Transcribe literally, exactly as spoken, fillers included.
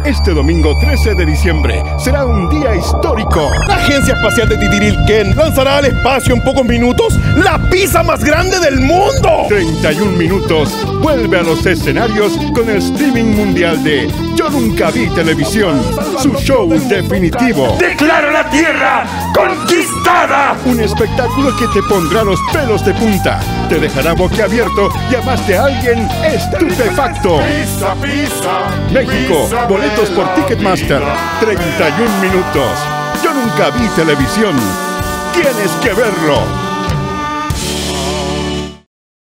Este domingo trece de diciembre será un día histórico. La Agencia Espacial de Titirilquén lanzará al espacio en pocos minutos la pizza más grande del mundo. treinta y un minutos vuelve a los escenarios con el streaming mundial de Yo Nunca Vi Televisión, su show definitivo. ¡Declaro la Tierra conquistada! Un espectáculo que te pondrá los pelos de punta, te dejará boquiabierto y además de alguien estupefacto. ¡Pizza, pizza! México, pizza, boletos por Ticketmaster, treinta y un minutos. Yo Nunca Vi Televisión. Tienes que verlo.